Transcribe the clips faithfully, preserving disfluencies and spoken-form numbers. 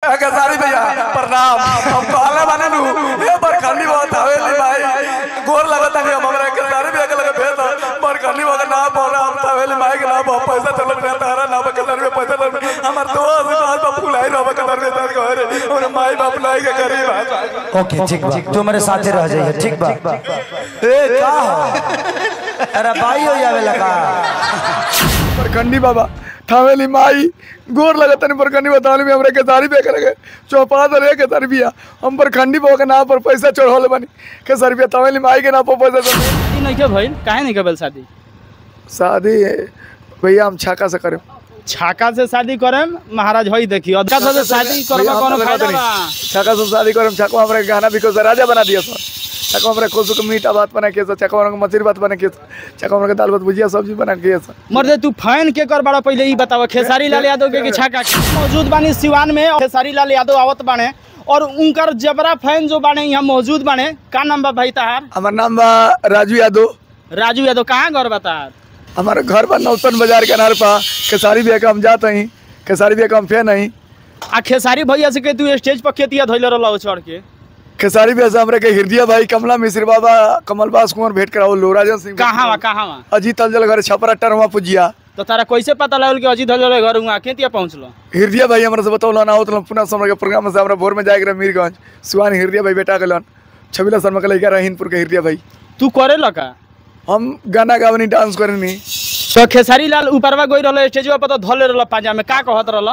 खेसारी भैया प्रणाम। हम कहले बानी नु ए बरखंडी बहुत हवेली भाई गोर लगत नहीं हम हमरा खेसारी भैया के लगे भेज बरखंडी वगैरह ना बोल हम हवेली भाई के ना बहुत पैसा चलत नहीं तारा ना खेसारी में पैसा लग हमर दोस्त बात बाप फुलाई रहो कलर में तार घर और माई बाप लाई के गरीब। ओके ठीक बा तू मेरे साथे रह जाइए ठीक बा। ए का अरे भाई हो जावे लगा बरखंडी बाबा थावेली माई गोर लगत नहीं बरखंडी बताने में हमरे खेसारी पे करे चौपात रे खेसारी भैया हम बरखंडी बाबा के नाम पर पैसा चढ़ाले बनी खेसारी भैया थावेली माई के नाम पर पैसा शादी नहीं के भइल काहे नहीं केबल शादी शादी भैया हम छाका से करे छाका से शादी करम महाराज होई देखी अच्छा से शादी करबा कोनो फायदा बा छाका से शादी करम छाको हमरे गाना बिको से राजा बना दिया सर छाको हमरे कोसु के मीठा बात बना के छाको हमरे मछली बात बना के छाको हमरे दाल भात भुजिया सब्जी बना के सर मर्दे तू फैन के कर बड़ा पहले ई बताव खेसारी लाल यादव के छाका मौजूद बानी सिवान में खेसारी लाल यादव आवत बाने और उनकर जबरा फैन जो बाने यहाँ मौजूद बाने का नाम बा भाई तहार हमार नाम बा राजू यादव राजू यादव कहाँ घर बतार हमारे घर पर नौतन बाजार के अनार पा खेसारी भैया का हम जाते हैं खेसारी भैया का हम फैन नहीं आ खेसारी भैया से के तू स्टेज पर केतिया धइले रहला चढ़ के खेसारी भैया से हमरे के हृदय भाई कमला मिश्र बाबा कमलबास कुंवर भेंट कराओ लोराजन सिंह कहाँ वा कहाँ वा अजीत अल्जल घर छपरा टरवा पुजिया तो तारा कैसे पता लगल कि अजीत हजल घर हुआ केतिया पहुँचलो हृदय भाई हमरा से बताओ ना होत पुनः समय के प्रोग्राम से हमरा भोर में जाए मीरगंज सुहान हृदय भाई बेटा गलन छबिला शर्मा के लइका रहीनपुर के हृदय भाई तू करे लका हम गाना गावनी डांस करनी तो खेसारी लाल ऊपरवा गई रहल स्टेजवा पर तो धले रहल पांजा में का कहत रहल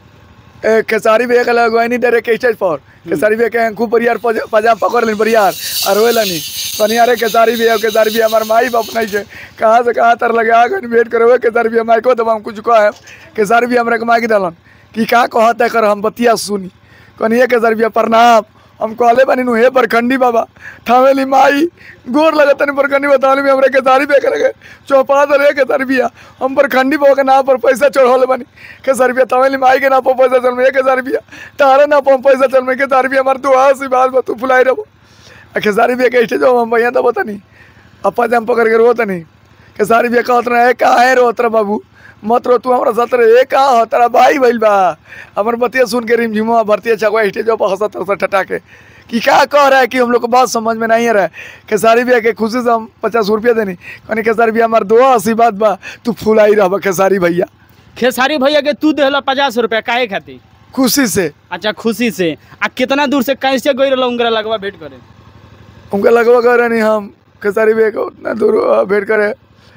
ए खेसारी भैया के लगवानी डायरेक्ट स्टेज पर खेसारी भैया के खूब परियार पजाम पकड़ लेन परियार और रोएलनी तनिया रे खेसारी भैया खेसारी भैया हमार माई बाप नहीं है कहाँ से कहाँ तर लगे आगे वेट करो खेसारी भैया माई को तो हम कुछ कह खेसारी भैया हमरा के माई दलन कि का कहत है कर हम बतिया सुनी कनिए खेसारी भैया प्रणाम हम कहले बनी नु हे बरखंडी बाबा थावेली माई गोर लगत नहीं बरखंडी बताने में हमरे खेसारी पे करे चौपात रे खेसारी भैया हम बरखंडी बाबा के नाम पर पैसा चढ़ाले बनी खेसारी भैया थावेली माई के नाम पर पैसा चल में खेसारी भैया तारा नाम पर पैसा चल में खेसारी भैया हमार दुआ से बात तू फुलाई रहो खेसारी भैया के स्टेज हम भैया तो बता नहीं अपा जम पकड़ के रोत नहीं खेसारी भैया कहत रहे काहे रोत रे बाबू मत रो तू हमारा साथ रे का हो तेरा भाई भइल बा हमर बतिया सुन के रिमझिमवा भरतिया छगवा स्टेज पर हंसत हंसत ठटा के कि क्या कह रहा है कि हम लोग को बात समझ में नहीं आ रहा है खेसारी भैया के खुशी से हम पचास रुपया देनी कहनी खेसारी भैया हमार दुआ आशीर्वाद बा तू फुलाई रह खेसारी भैया खेसारी भैया के तू देहला पचास रुपया काहे खाती खुशी से अच्छा खुशी से आ कितना दूर से कैसे गई रहला उनकरा लगवा भेंट करे उनका लगवा कर नहीं हम खेसारी भैया को उतना दूर भेंट करे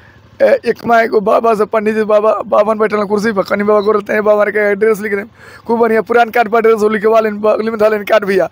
एक माए को बाबा से पंडित जी बाबा बावन बैठल कुर्सी पर कनी बाबा को हैं बाबा के एड्रेस लिख दें खूब बढ़िया पुरान कार्ड पर एड्रेस लिखवा लें बगल में धालें कार्ड भैया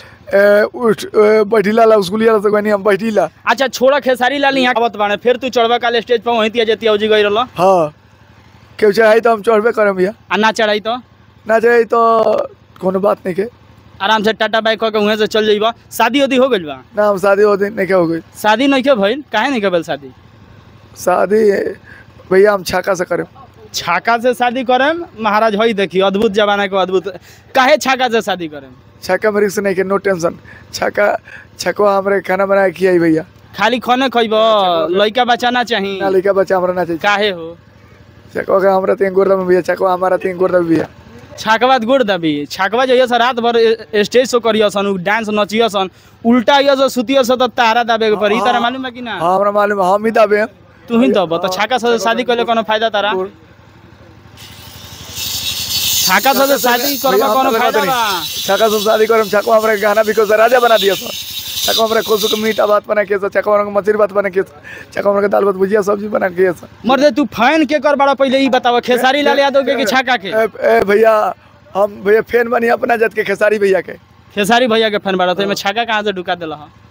बैठीला ला स्कूलिया से कहनी हम बैठीला अच्छा छोड़ा खेसारी लाल यहाँ आवत बाने फिर तू चढ़वा काल स्टेज पर वहीं तिया जतिया उजी गई रहला हाँ क्यों चाहे तो हम चढ़बे करम भैया आ ना चढ़ाई तो ना चाहे तो कोनो बात नहीं के आराम से टाटा बाइक के वहीं से चल जाइबा शादी उदी हो गइल बा ना हम शादी होती नहीं क्या हो गई शादी नहीं के भइल काहे नहीं केबल शादी शादी भैया हम छाका से करें छाका से शादी करम महाराज होई देखी अद्भुत जमाना के अद्भुत काहे छाका से शादी करम छाका में रिस्क नहीं के नो टेंशन छाका छकवा हमरे खाना बना के खियाई भैया खाली खाने खइबो लइका बच्चा ना चाहिए ना लइका बच्चा हमरा ना चाहिए काहे हो छकवा का हमरा तीन गोरदा में भैया छकवा हमारा तीन गोरदा में भैया छाकवा गुड़ दबी छाकवा जइया से रात भर स्टेज शो करियो सन डांस नचियो सन उल्टा आइयो से सुतियो से त तारा दाबे के पड़ी तारा मालूम है कि ना हां हमरा मालूम है हम ही दाबे तू ही दब तो छाका से शादी करले कोनो फायदा तारा छाका से शादी करबा कोनो फायदा बा छाका से शादी करम छाको हमरे गाना बिको से राजा बना दिया सर छाको हमरे कोसु के मीठा बात बना के छाको हमरे मछली बात बना के छाको हमरे दाल भात भुजिया सब्जी बना के मर्दे तू फैन के कर बड़ा पहले ई बताव खेसारी लाल यादव के कि छाका के ए भैया हम भैया फैन बनी अपना जात के खेसारी भैया के खेसारी भैया के फैन बड़ा तो में छाका कहां से ढुका देला